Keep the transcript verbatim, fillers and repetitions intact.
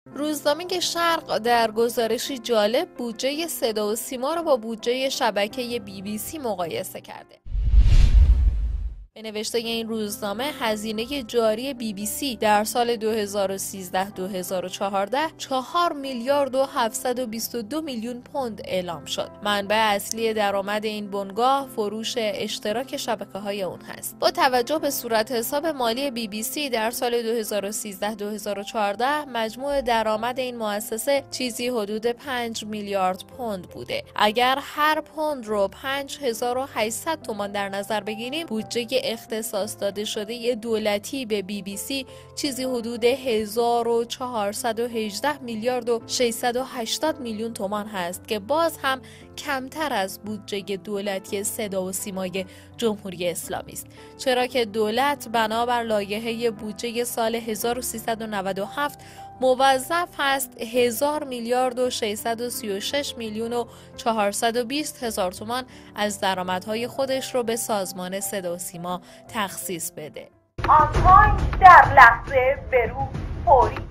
روزنامه شرق در گزارشی جالب بودجه صدا و سیما را با بودجه شبکه بی بی سی مقایسه کرده. به نوشته این روزنامه هزینه جاری بی بی سی در سال دو هزار و سیزده دو هزار و چهارده چهار میلیارد و هفتصد و بیست و دو میلیون پوند اعلام شد. منبع اصلی درآمد این بنگاه فروش اشتراک شبکه‌های اون هست. با توجه به صورت حساب مالی بی بی سی در سال دو هزار و سیزده دو هزار و چهارده مجموع درآمد این مؤسسه چیزی حدود پنج میلیارد پوند بوده. اگر هر پوند رو پنج هزار و هشتصد تومان در نظر بگیریم، بودجه اختصاص داده شده دولتی به بی بی سی چیزی حدود هزار و چهارصد و هجده میلیارد و ششصد و هشتاد میلیون تومان هست که باز هم کمتر از بودجه دولتی صدا و سیمای جمهوری اسلامی است، چرا که دولت بنابر لایحه بودجه سال هزار و سیصد و نود و هفت موظف است هزار میلیارد و ششصد و سی و شش میلیون و چهارصد و بیست هزار تومان از درآمدهای خودش رو به سازمان صدا و سیما تخصیص بده. آن تایم در لحظه برو فوری